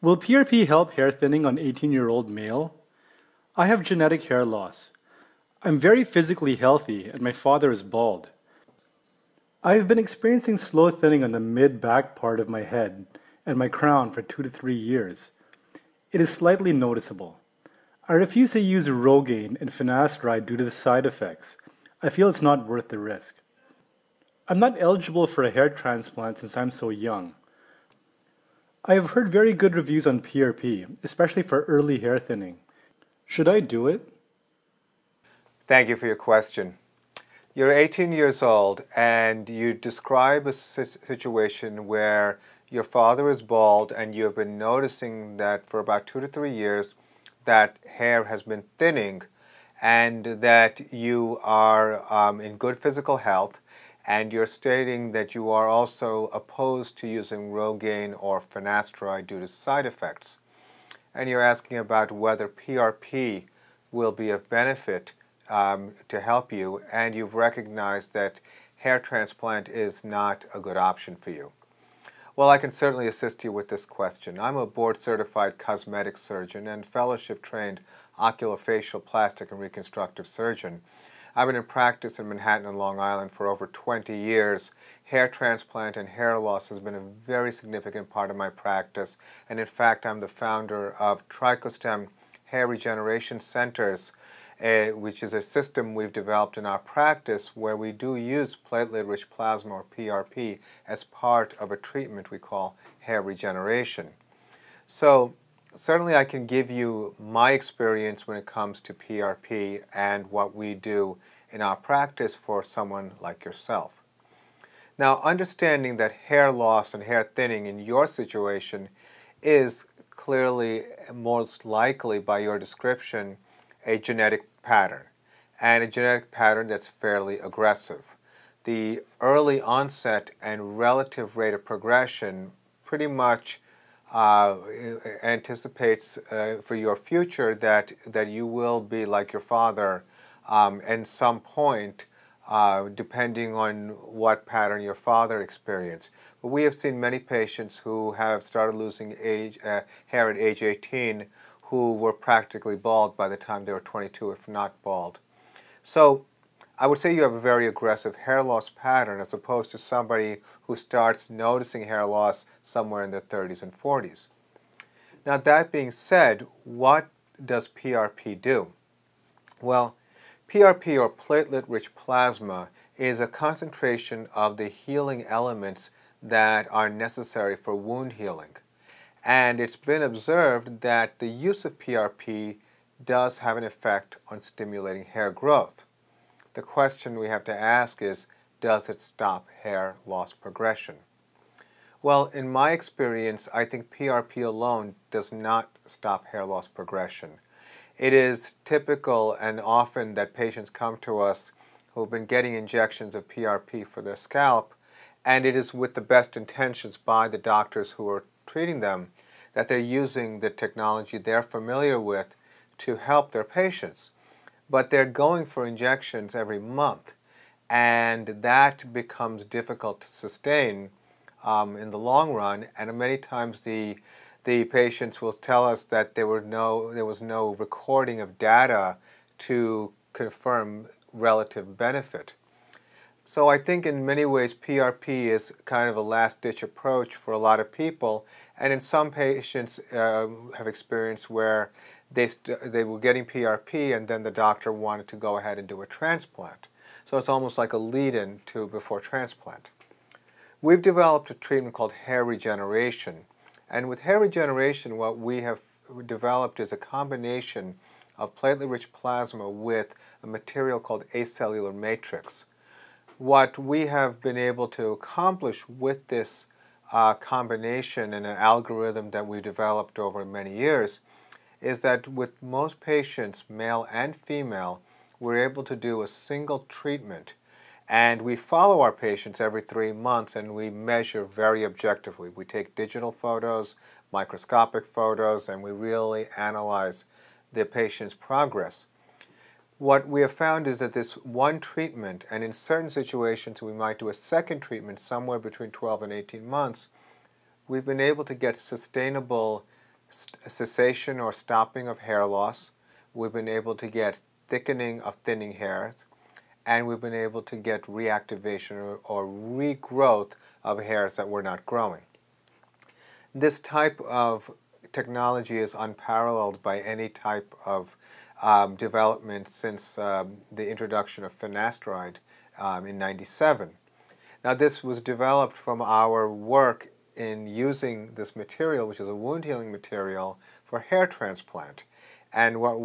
Will PRP help hair thinning on 18-year-old male? I have genetic hair loss. I'm very physically healthy and my father is bald. I have been experiencing slow thinning on the mid-back part of my head and my crown for 2 to 3 years. It is slightly noticeable. I refuse to use Rogaine and finasteride due to the side effects. I feel it's not worth the risk. I'm not eligible for a hair transplant since I'm so young. I have heard very good reviews on PRP, especially for early hair thinning. Should I do it? Thank you for your question. You're 18 years old and you describe a situation where your father is bald and you have been noticing that for about 2 to 3 years that hair has been thinning and that you are in good physical health, and you're stating that you are also opposed to using Rogaine or finasteride due to side effects. And you're asking about whether PRP will be of benefit to help you, and you've recognized that hair transplant is not a good option for you. Well, I can certainly assist you with this question. I'm a board-certified cosmetic surgeon and fellowship-trained oculofacial plastic and reconstructive surgeon. I've been in practice in Manhattan and Long Island for over 20 years. Hair transplant and hair loss has been a very significant part of my practice, and in fact I'm the founder of TrichoStem Hair Regeneration Centers, which is a system we've developed in our practice where we do use platelet-rich plasma, or PRP, as part of a treatment we call hair regeneration. So certainly I can give you my experience when it comes to PRP and what we do in our practice for someone like yourself. Now, understanding that hair loss and hair thinning in your situation is clearly, most likely by your description, a genetic pattern, and a genetic pattern that's fairly aggressive. The early onset and relative rate of progression pretty much anticipates for your future that you will be like your father at some point, depending on what pattern your father experienced. But we have seen many patients who have started losing hair at age 18 who were practically bald by the time they were 22, if not bald. So I would say you have a very aggressive hair loss pattern as opposed to somebody who starts noticing hair loss somewhere in their 30s and 40s. Now, that being said, what does PRP do? Well, PRP, or platelet-rich plasma, is a concentration of the healing elements that are necessary for wound healing. And it's been observed that the use of PRP does have an effect on stimulating hair growth. The question we have to ask is, does it stop hair loss progression? Well, in my experience, I think PRP alone does not stop hair loss progression. It is typical and often that patients come to us who have been getting injections of PRP for their scalp, and it is with the best intentions by the doctors who are treating them that they're using the technology they're familiar with to help their patients. But they're going for injections every month, and that becomes difficult to sustain in the long run. And many times the patients will tell us that there was no recording of data to confirm relative benefit. So I think in many ways PRP is kind of a last-ditch approach for a lot of people, and in some patients have experienced where they were getting PRP and then the doctor wanted to go ahead and do a transplant. So it's almost like a lead-in to before transplant. We've developed a treatment called hair regeneration, and with hair regeneration what we have developed is a combination of platelet-rich plasma with a material called acellular matrix. What we have been able to accomplish with this combination and an algorithm that we developed over many years is that with most patients, male and female, we're able to do a single treatment, and we follow our patients every 3 months and we measure very objectively. We take digital photos, microscopic photos, and we really analyze the patient's progress. What we have found is that this one treatment, and in certain situations we might do a second treatment somewhere between 12 and 18 months, we've been able to get sustainable cessation or stopping of hair loss. We've been able to get thickening of thinning hairs, and we've been able to get reactivation or regrowth of hairs that were not growing. This type of technology is unparalleled by any type of development since the introduction of finasteride in '97. Now, this was developed from our work in using this material, which is a wound healing material, for hair transplant. And what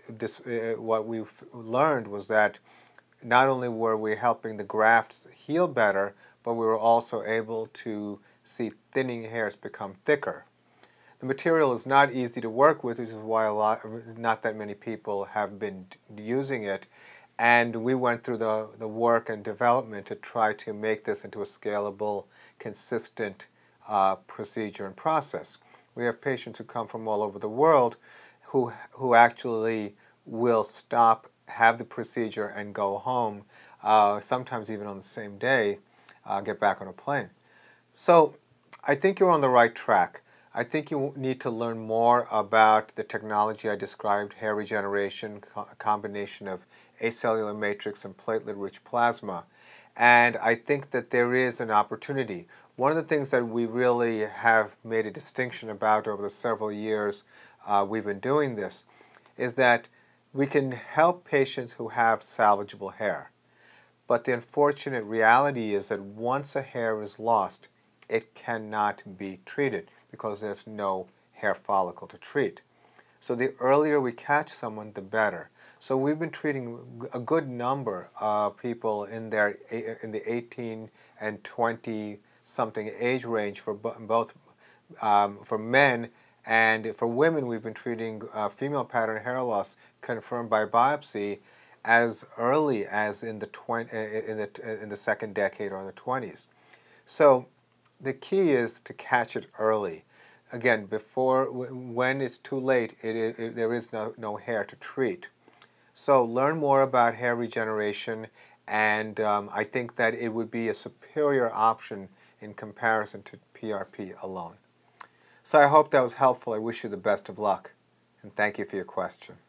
we've learned was that not only were we helping the grafts heal better, but we were also able to see thinning hairs become thicker. The material is not easy to work with, which is why not that many people have been using it. And we went through the work and development to try to make this into a scalable, consistent procedure and process. We have patients who come from all over the world who actually will stop, have the procedure, and go home, sometimes even on the same day, get back on a plane. So I think you're on the right track. I think you need to learn more about the technology I described, hair regeneration, a combination of acellular matrix and platelet-rich plasma. And I think that there is an opportunity. One of the things that we really have made a distinction about over the several years we've been doing this is that we can help patients who have salvageable hair. But the unfortunate reality is that once a hair is lost, it cannot be treated because there's no hair follicle to treat. So the earlier we catch someone, the better. So we've been treating a good number of people in the 18 and 20 something age range for both for men, and for women we've been treating female pattern hair loss confirmed by biopsy as early as in the second decade or in the 20s. So the key is to catch it early. Again, when it's too late, there is no hair to treat. So learn more about hair regeneration, and I think that it would be a superior option in comparison to PRP alone. So I hope that was helpful. I wish you the best of luck, and thank you for your question.